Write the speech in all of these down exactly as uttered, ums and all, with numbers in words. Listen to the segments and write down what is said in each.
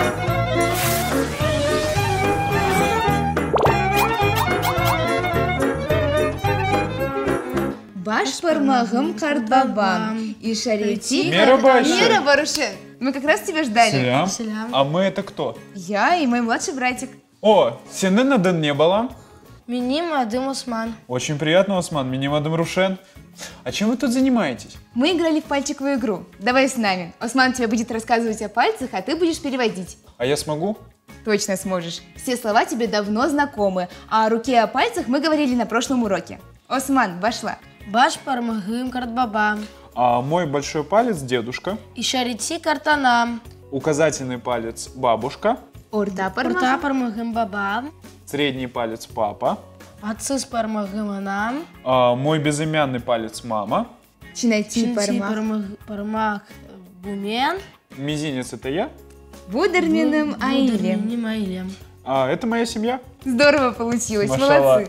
Баш пармагым картбабам. И шарити... Мераба, Мераба, Рушен. Мы как раз тебя ждали. Селям. Селям. А мы это кто? Я и мой младший братик. О, сенің адын не было? Миним Адым Осман. Очень приятно, Осман. Меня Адым Рушен. А чем вы тут занимаетесь? Мы играли в пальчиковую игру. Давай с нами. Осман тебе будет рассказывать о пальцах, а ты будешь переводить. А я смогу? Точно сможешь. Все слова тебе давно знакомы, а о руке и о пальцах мы говорили на прошлом уроке. Осман, башла. Баш пармагым картбабам. А мой большой палец дедушка. И шарити картанам. Указательный палец бабушка. Орта Урта пармагым. пармагым бабам. Средний палец папа. Ацис пармагым анам. А мой безымянный палец мама. Чинати Чинти пармаг. пармаг- пармаг бумен. Мизинец это я. Будерминым аилем. Будерминым аилем. А это моя семья. Здорово получилось, Машалла. молодцы.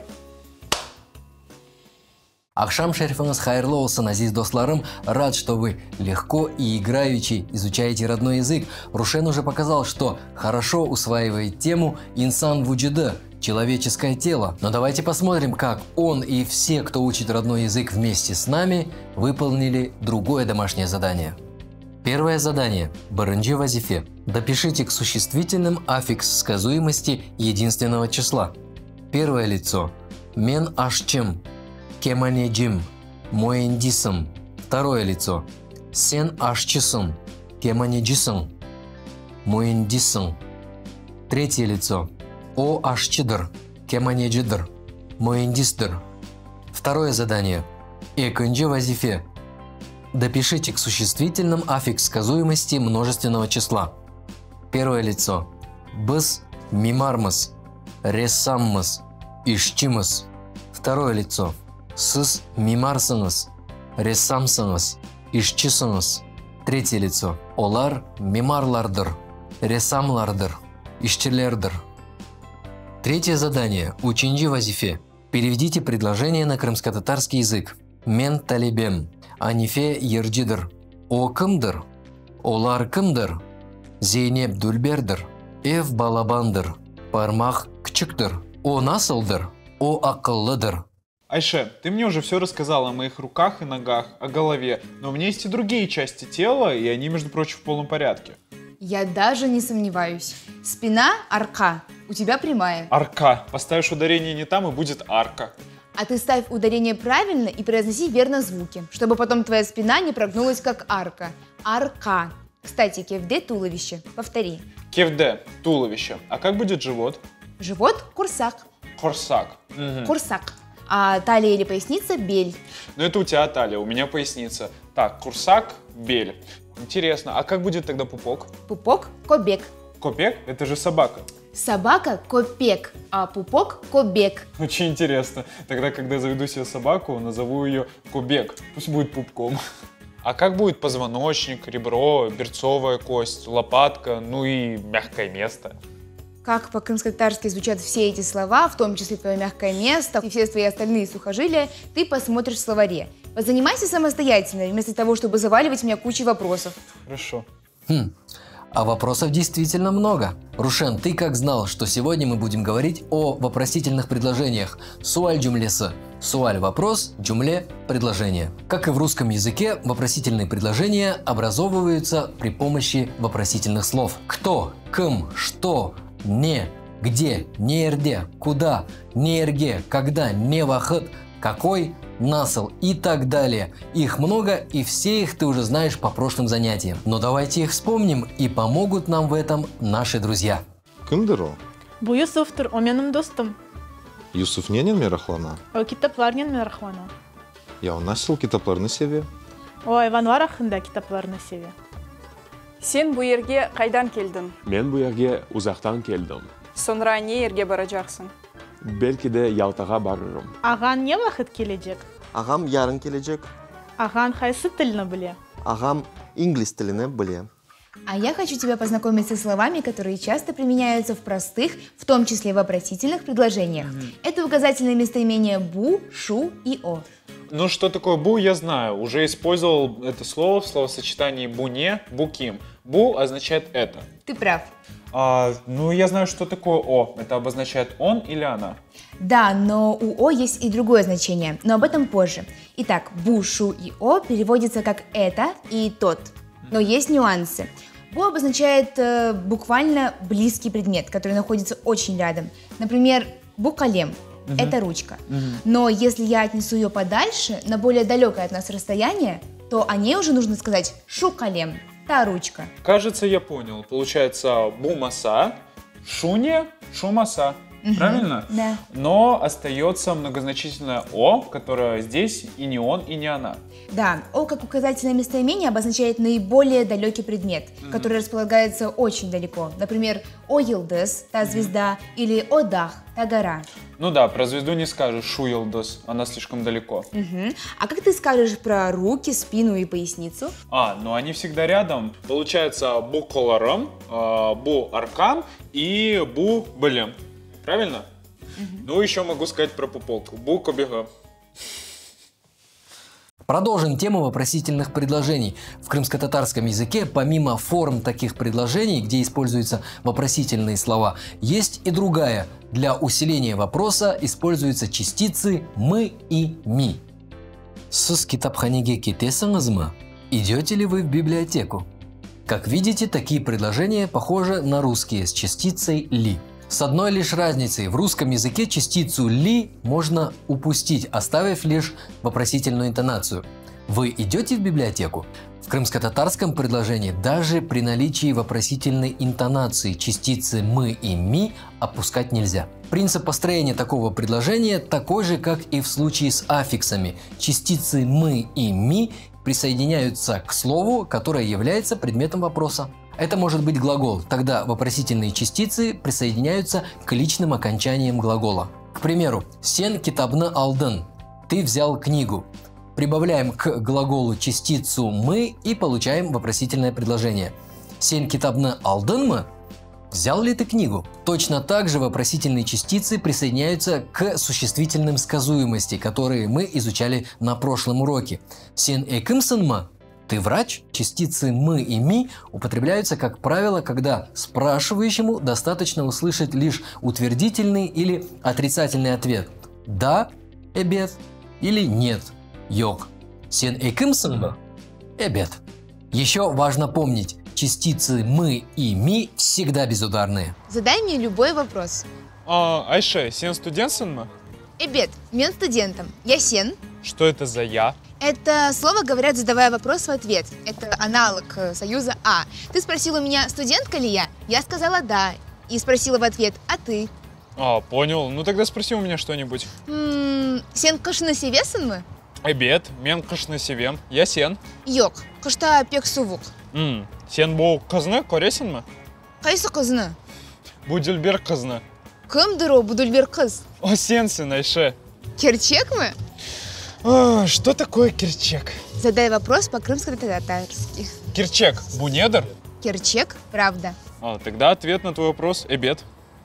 Акшам шерифіңіз хайырлы olsun, азиз достарым. Рад, что вы легко и играючи изучаете родной язык. Рушен уже показал, что хорошо усваивает тему «Инсан вуджуда» – человеческое тело. Но давайте посмотрим, как он и все, кто учит родной язык вместе с нами, выполнили другое домашнее задание. Первое задание. Барынджи вазифе. Допишите к существительным аффикс сказуемости единственного числа. Первое лицо. Мен ашчым. Кеманеджим. Моэндисым. Второе лицо. Сен ашчысым. Кеманеджисым. Моэндисым. Третье лицо. О ашчыдыр. Кеманеджидыр. Моэндисдыр. Второе задание. Экынджи вазифе. Допишите к существительным аффикс сказуемости множественного числа. Первое лицо. Быз мимармыз. Рессаммыз. Ишчимыз. Второе лицо. Сыз мимарсыңыз. Рессамсыңыз. Ишчисыңыз. Третье лицо. Олар мимарлардыр. Рессамлардыр. Ишчилердыр. Третье задание. Учинджи вазифе. Переведите предложение на крымско-татарский язык. Мен талибем. Анифе ерджидыр. О кымдыр? Олар кымдыр? Зейнеп дүлбердір. Эв балабандыр. Пармақ кчыктыр. О насылдыр? О ақыллыдыр. Айше, ты мне уже все рассказала о моих руках и ногах, о голове, но у меня есть и другие части тела, и они, между прочим, в полном порядке. Я даже не сомневаюсь. Спина – арка. У тебя прямая. Арка. Поставишь ударение не там, и будет арка. А ты ставь ударение правильно и произноси верно звуки, чтобы потом твоя спина не прогнулась как арка. Арка. Кстати, кевде – туловище. Повтори. Кевде – туловище. А как будет живот? Живот – курсак. Корсак. Мгм. Курсак. А талия или поясница – бель. Ну это у тебя талия, у меня поясница. Так, курсак, бель. Интересно, а как будет тогда пупок? Пупок – кобек. Копек – это же собака. Собака – копек, а пупок – кобек. Очень интересно. Тогда, когда заведу себе собаку, назову ее Кубек. Пусть будет пупком. А как будет позвоночник, ребро, берцовая кость, лопатка, ну и мягкое место? Как по-крымско-татарски звучат все эти слова, в том числе твое мягкое место и все твои остальные сухожилия, ты посмотришь в словаре. Позанимайся самостоятельно, вместо того, чтобы заваливать меня кучей вопросов. Хорошо. Хм. А вопросов действительно много. Рушен, ты как знал, что сегодня мы будем говорить о вопросительных предложениях? Суаль джумлесы. Суаль – вопрос, джумле – предложение. Как и в русском языке, вопросительные предложения образовываются при помощи вопросительных слов. Кто, кем, что, не, где, неерде, куда, неерге, когда, не вахыт, какой, насыл и так далее. Их много, и все их ты уже знаешь по прошлым занятиям. Но давайте их вспомним, и помогут нам в этом наши друзья. Кімдір о? Bu Yusuf'tur, o benim dostum. Юсуф ненен мерахлана? O kitaplarının merahvana. Я у насыл китапларны себе. O hayvanlar hakkında kitaplarını seviyor. Sen bu yerге қайдан келдің? Мен bu yerге uzaktan geldim. Sonra не yerге барacaqsın? Belki de Yaltağa barırım. Ağan ne vakit gelecek? Ағам ярын келecek. Ağan qaysı тілini біле? Ағам инглис тілini біле. А я хочу тебя познакомить со словами, которые часто применяются в простых, в том числе вопросительных предложениях. Mm-hmm. Это указательные местоимения бу, шу и о. Ну, что такое бу, я знаю. Уже использовал это слово в словосочетании буне, буким. Бу означает это. Ты прав. А, ну, я знаю, что такое «о». Это обозначает «он» или «она». Да, но у «о» есть и другое значение, но об этом позже. Итак, «бу», «шу» и «о» переводятся как «это» и «тот». Но есть нюансы. «Бу» обозначает э, буквально близкий предмет, который находится очень рядом. Например, «бу калем» — это ручка. Но если я отнесу ее подальше, на более далекое от нас расстояние, то о ней уже нужно сказать «шу калем» — та ручка. Кажется, я понял. Получается «бу-маса», «шуне», «шу-маса». Правильно? Да. Но остается многозначительное «о», которое здесь и не он, и не она. Да, «о» как указательное местоимение обозначает наиболее далекий предмет, mm-hmm. который располагается очень далеко. Например, «о йылдыз», та звезда, mm-hmm. или «о дах», та гора. Ну да, про звезду не скажешь «шу йылдыз», она слишком далеко. Mm-hmm. А как ты скажешь про руки, спину и поясницу? А, ну они всегда рядом. Получается «бу коларым», «бу аркам» и «бу былем». Правильно? Mm-hmm. Ну, еще могу сказать про пупок. «Бу кобега». Продолжим тему вопросительных предложений. В крымско-татарском языке, помимо форм таких предложений, где используются вопросительные слова, есть и другая. Для усиления вопроса используются частицы «мы» и «ми». Сіз китапханеге кетесіңізме? Идете ли вы в библиотеку? Как видите, такие предложения похожи на русские с частицей «ли». С одной лишь разницей: в русском языке частицу «ли» можно упустить, оставив лишь вопросительную интонацию. Вы идете в библиотеку? В крымско-татарском предложении даже при наличии вопросительной интонации частицы «мы» и «ми» опускать нельзя. Принцип построения такого предложения такой же, как и в случае с аффиксами. Частицы «мы» и «ми» присоединяются к слову, которое является предметом вопроса. Это может быть глагол, тогда вопросительные частицы присоединяются к личным окончаниям глагола. К примеру, «сен китабны алдын» – «ты взял книгу». Прибавляем к глаголу частицу «мы» и получаем вопросительное предложение. «Сен китабны алдынмы» – «взял ли ты книгу?». Точно так же вопросительные частицы присоединяются к существительным сказуемости, которые мы изучали на прошлом уроке. «Сен экимсынмы» – «ты врач?». Частицы «мы» и «ми» употребляются, как правило, когда спрашивающему достаточно услышать лишь утвердительный или отрицательный ответ «да, эбет» или «нет, йок». «Сен экимсынмы?» «Эбет». Еще важно помнить, частицы «мы» и «ми» всегда безударные. Задай мне любой вопрос. А, Айше, сен студентсынмы? Эбет, мен студентом. Я сен. Что это за «я»? Это слово говорят, задавая вопрос в ответ. Это аналог союза «а». Ты спросила у меня, студентка ли я? Я сказала «да». И спросила в ответ «а ты?». А, понял. Ну тогда спроси у меня что-нибудь. М-м, сен кышны севесынмы? Эбет, мен кышны севем. Я сен. Йок, кышта пек сувук. М, сен бу кызны көресінмі? Қайсы қызны? Будильбер кызны. Кім дыро будульбер кыз? О, сенсін, Айше. Керчек мы? А, что такое Керчек? Задай вопрос по-крымско-татарски. Керчек, бу недр? Керчек, правда. А, тогда ответ на твой вопрос эбет.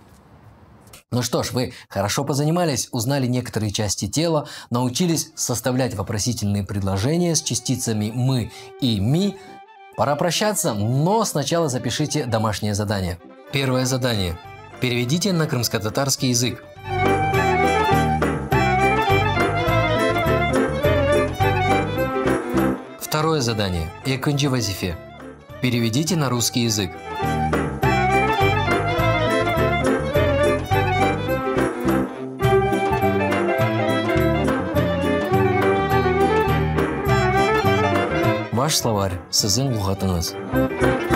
Ну что ж, вы хорошо позанимались, узнали некоторые части тела, научились составлять вопросительные предложения с частицами «мы» и «ми». Пора прощаться, но сначала запишите домашнее задание. Первое задание. Переведите на крымско-татарский язык. Второе задание. Эконджи вазифе. Переведите на русский язык. Ваш словарь. Сіздің лұғатыңыз.